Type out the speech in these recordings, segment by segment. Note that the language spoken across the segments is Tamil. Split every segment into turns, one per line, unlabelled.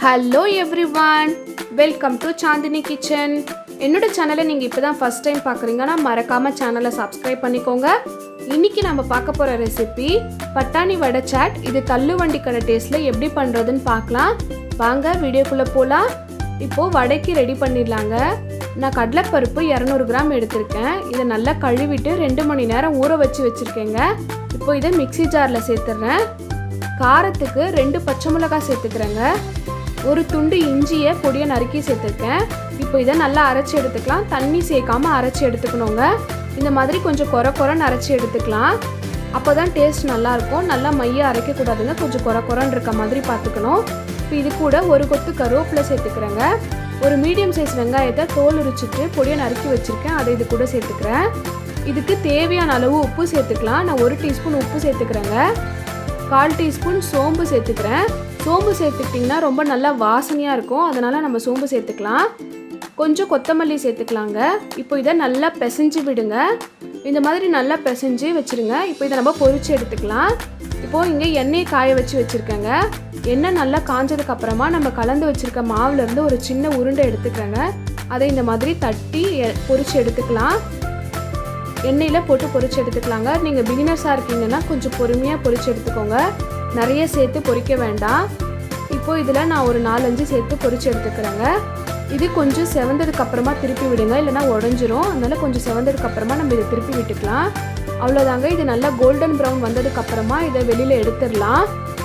Hello everyone, welcome to Chaandini kitchen. என்னோட சேனலை நீங்க இப்போதான் ஃபர்ஸ்ட் டைம் பார்க்கறீங்கன்னா மறக்காம சேனலை சப்ஸ்கிரைப் பண்ணிக்கோங்க. இன்னைக்கு நாம பார்க்க போற ரெசிபி பட்டாணி வடை சாட். இது தள்ளு வண்டி கடை டேஸ்ட்ல எப்படி பண்றதுன்னு பார்க்கலாம். வாங்க வீடியோக்குள்ள போலாம். இப்போ வடைக்கு ரெடி பண்ணிடலாங்க. நான் கடலைப்பருப்பு 200 கிராம் எடுத்திருக்கேன். இதை நல்லா கழுவிட்டு 2 மணி நேரம் ஊற வச்சிருக்கேங்க. இப்போ இதை மிக்ஸி ஜார்ல சேர்த்துறேன். காரத்துக்கு 2 பச்சை மிளகாய் சேர்த்துக்கிறேங்க. ஒரு துண்டு இஞ்சியை பொடியை நறுக்கி சேர்த்துருக்கேன். இப்போ இதை நல்லா அரைச்சி எடுத்துக்கலாம். தண்ணி சேர்க்காம அரைச்சி எடுத்துக்கணுங்க. இந்த மாதிரி கொஞ்சம் கொரன்னு அரைச்சி எடுத்துக்கலாம். அப்போ தான் டேஸ்ட் நல்லாயிருக்கும். நல்லா மைய அரைக்கக்கூடாதுங்க. கொஞ்சம் கொரன்னு இருக்க மாதிரி பார்த்துக்கணும். இப்போ இது கூட ஒரு கொத்து கருவேப்பிலை சேர்த்துக்கிறேங்க. ஒரு மீடியம் சைஸ் வெங்காயத்தை தோல் உரிச்சிட்டு பொடியை நறுக்கி வச்சுருக்கேன். அதை இது கூட சேர்த்துக்கிறேன். இதுக்கு தேவையான அளவு உப்பு சேர்த்துக்கலாம். நான் 1 டீஸ்பூன் உப்பு சேர்த்துக்கிறேங்க. 1/4 டீஸ்பூன் சோம்பு சேர்த்துக்கிறேன். சோம்பு சேர்த்துக்கிட்டிங்கன்னா ரொம்ப நல்லா வாசனையாக இருக்கும். அதனால் நம்ம சோம்பு சேர்த்துக்கலாம். கொஞ்சம் கொத்தமல்லி சேர்த்துக்கலாங்க. இப்போ இதை நல்லா பிசைஞ்சு விடுங்க. இந்த மாதிரி நல்லா பிசைஞ்சு வச்சுருங்க. இப்போ இதை நம்ம பொரிச்சு எடுத்துக்கலாம். இப்போது இங்கே எண்ணெயை காய வச்சுருக்கேங்க. எண்ணெய் நல்லா காஞ்சதுக்கப்புறமா நம்ம கலந்து வச்சுருக்க மாவுலேருந்து ஒரு சின்ன உருண்டை எடுத்துக்கிறேங்க. அதை இந்த மாதிரி தட்டி பொரிச்சு எடுத்துக்கலாம். எண்ணெயில் போட்டு பொரிச்சு எடுத்துக்கலாங்க. நீங்கள் பிகினர்ஸாக இருக்கீங்கன்னா கொஞ்சம் பொறுமையாக பொரிச்சு எடுத்துக்கோங்க. நிறைய சேர்த்து பொரிக்க வேண்டாம். இப்போது இதில் நான் ஒரு 4-5 சேர்த்து பொரிச்சு எடுத்துக்கிறேங்க. இது கொஞ்சம் செவந்ததுக்கப்புறமா திருப்பி விடுங்க, இல்லைனா உடஞ்சிரும். அதனால் கொஞ்சம் செவந்ததுக்கப்புறமா நம்ம இதை திருப்பி விட்டுக்கலாம். அவ்வளோதாங்க. இது நல்லா கோல்டன் ப்ரௌன் வந்ததுக்கப்புறமா இதை வெளியில் எடுத்துடலாம்.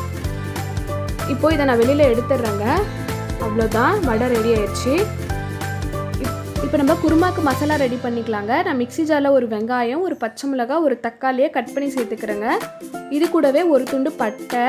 இப்போது இதை நான் வெளியில் எடுத்துடுறேங்க. அவ்வளோதான், வடை ரெடி ஆயிடுச்சு. இப்போ நம்ம குருமாக்கு மசாலா ரெடி பண்ணிக்கலாங்க. நான் மிக்ஸி ஜாரில் ஒரு வெங்காயம், ஒரு பச்சை மிளகாய், ஒரு தக்காளியை கட் பண்ணி சேர்த்துக்கிறேங்க. இது கூடவே ஒரு துண்டு பட்டை,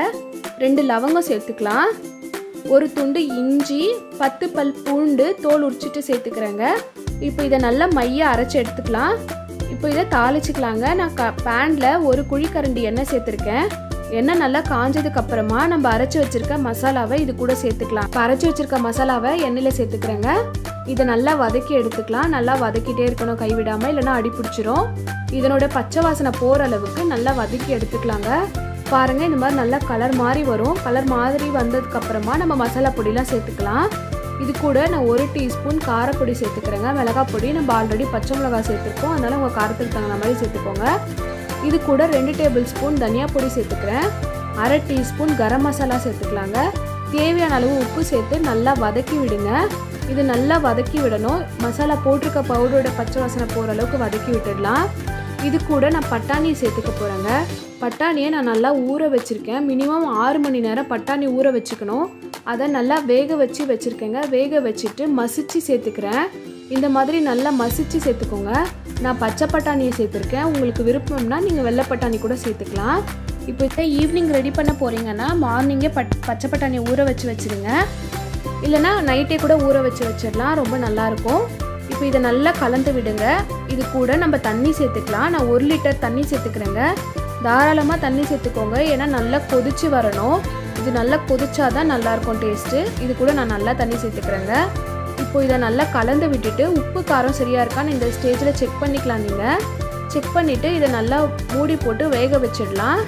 2 லவங்கம் சேர்த்துக்கலாம். ஒரு துண்டு இஞ்சி, 10 பல் பூண்டு தோல் உரிச்சிட்டு சேர்த்துக்கிறேங்க. இப்போ இதை நல்லா மைய அரைச்சி எடுத்துக்கலாம். இப்போ இதை தாளிச்சிக்கலாங்க. நான் பேனில் ஒரு குழிக்கரண்டி எண்ணெய் சேர்த்துருக்கேன். எண்ணெய் நல்லா காஞ்சதுக்கப்புறமா நம்ம அரைச்சி வச்சுருக்க மசாலாவை இது கூட சேர்த்துக்கலாம். இப்போ அரைச்சி வச்சுருக்க மசாலாவை எண்ணெயில் சேர்த்துக்கிறேங்க. இதை நல்லா வதக்கி எடுத்துக்கலாம். நல்லா வதக்கிட்டே இருக்கணும் கைவிடாமல், இல்லைனா அடி பிடிச்சிரும். இதனோட பச்சை வாசனை போகிற அளவுக்கு நல்லா வதக்கி எடுத்துக்கலாங்க. பாருங்கள், இந்த மாதிரி நல்லா கலர் மாதிரி வரும். கலர் மாதிரி வந்ததுக்கப்புறமா நம்ம மசாலா பொடியெலாம் சேர்த்துக்கலாம். இது கூட நான் 1 டீஸ்பூன் காரப்பொடி சேர்த்துக்கிறேங்க. மிளகாய் பொடி நம்ம ஆல்ரெடி பச்சை மிளகாய் சேர்த்துருக்கோம். அதனால் உங்கள் காரத்துக்கு தகுந்த மாதிரி சேர்த்துக்கோங்க. இது கூட 2 டேபிள் ஸ்பூன் தனியா பொடி சேர்த்துக்கிறேன். 1/2 டீஸ்பூன் கரம் மசாலா சேர்த்துக்கலாங்க. தேவையான அளவு உப்பு சேர்த்து நல்லா வதக்கி விடுங்க. இது நல்லா வதக்கி விடணும். மசாலா போட்டிருக்க பவுடரோட பச்சை வாசனை போகிற அளவுக்கு வதக்கி விட்டுடலாம். இது கூட நான் பட்டாணியை சேர்த்துக்க போகிறேங்க. பட்டாணியை நான் நல்லா ஊற வச்சுருக்கேன். மினிமம் 6 மணி நேரம் பட்டாணி ஊற வச்சுக்கணும். அதை நல்லா வேக வச்சுருக்கேங்க. வேக வச்சுட்டு மசிச்சு சேர்த்துக்கிறேன். இந்த மாதிரி நல்லா மசிச்சு சேர்த்துக்கோங்க. நான் பச்சை பட்டாணியை சேர்த்துருக்கேன். உங்களுக்கு விருப்பம்னா நீங்கள் வெள்ளை பட்டாணி கூட சேர்த்துக்கலாம். இப்போ ஈவினிங் ரெடி பண்ண போகிறீங்கன்னா மார்னிங்கே பச்சை பட்டாணியை ஊற வச்சுருங்க. இல்லைனா நைட்டே கூட ஊற வச்சிடலாம். ரொம்ப நல்லாயிருக்கும். இப்போ இதை நல்லா கலந்து விடுங்க. இது கூட நம்ம தண்ணி சேர்த்துக்கலாம். நான் 1 லிட்டர் தண்ணி சேர்த்துக்கிறேங்க. தாராளமாக தண்ணி சேர்த்துக்கோங்க. ஏன்னா நல்லா கொதிச்சு வரணும். இது நல்லா கொதிச்சாதான் நல்லாயிருக்கும் டேஸ்ட்டு. இது கூட நான் நல்லா தண்ணி சேர்த்துக்கிறேங்க. இப்போ இதை நல்லா கலந்து விட்டுட்டு உப்பு காரம் சரியாக இருக்கான்னு இந்த ஸ்டேஜில் செக் பண்ணிக்கலாம். நீங்கள் செக் பண்ணிவிட்டு இதை நல்லா மூடி போட்டு வேக வச்சிடலாம்.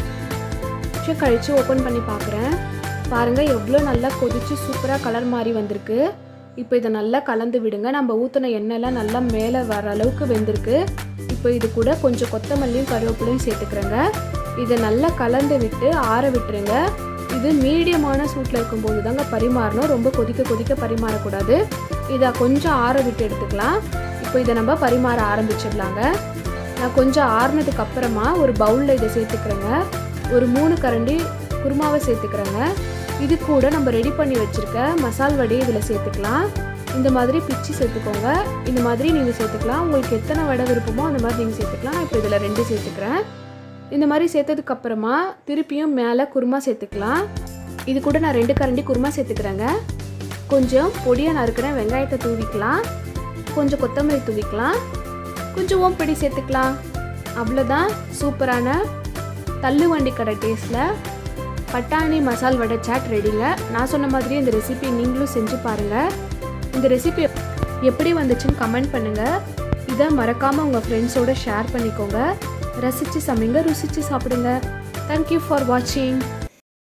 கழித்து ஓப்பன் பண்ணி பார்க்குறேன். பாருங்கள், எவ்வளோ நல்லா கொதிச்சு சூப்பராக கலர் மாதிரி வந்திருக்கு. இப்போ இதை நல்லா கலந்து விடுங்க. நம்ம ஊற்றின எண்ணெய்லாம் நல்லா மேலே வர அளவுக்கு வெந்திருக்கு. இப்போ இது கூட கொஞ்சம் கொத்தமல்லியும் கருவேப்பிலையும் சேர்த்துக்கிறேங்க. இதை நல்லா கலந்து விட்டு ஆற விட்டுருங்க. இது மீடியமான சூட்டில் இருக்கும்போது தாங்க பரிமாறணும். ரொம்ப கொதிக்க பரிமாறக்கூடாது. இதை கொஞ்சம் ஆற விட்டு எடுத்துக்கலாம். இப்போ இதை நம்ம பரிமாற ஆரம்பிச்சிடலாங்க. நான் கொஞ்சம் ஆறுனதுக்கு அப்புறமா ஒரு பவுலில் இதை சேர்த்துக்கிறேங்க. ஒரு 3 கரண்டி குருமாவை சேர்த்துக்கிறேங்க. இது கூட நம்ம ரெடி பண்ணி வச்சுருக்க மசால் வடையை இதில் சேர்த்துக்கலாம். இந்த மாதிரி பிச்சு சேர்த்துக்கோங்க. இந்த மாதிரி நீங்கள் சேர்த்துக்கலாம். உங்களுக்கு எத்தனை வடை விருப்பமோ அந்த மாதிரி நீங்கள் சேர்த்துக்கலாம். இப்போ இதில் 2 சேர்த்துக்கிறேன். இந்த மாதிரி சேர்த்ததுக்கப்புறமா திருப்பியும் மேலே குருமா சேர்த்துக்கலாம். இது கூட நான் 2 கரண்டி குருமா சேர்த்துக்கிறேங்க. கொஞ்சம் பொடியாக நறுக்கிற வெங்காயத்தை தூவிக்கலாம். கொஞ்சம் கொத்தமல்லி தூவிக்கலாம். கொஞ்சம் ஓம்பொடி சேர்த்துக்கலாம். அவ்வளோதான், சூப்பரான தள்ளு வண்டி கடை டேஸ்ட்டில் பட்டாணி மசால் வடை சாட் ரெடிங்க. நான் சொன்ன மாதிரி இந்த ரெசிபி நீங்களும் செஞ்சு பாருங்கள். இந்த ரெசிபி எப்படி வந்துச்சுன்னு கமெண்ட் பண்ணுங்கள். இதை மறக்காமல் உங்கள் ஃப்ரெண்ட்ஸோடு ஷேர் பண்ணிக்கோங்க. ரசித்து சமைங்க, ருசித்து சாப்பிடுங்க. தேங்க்யூ ஃபார் வாட்சிங்.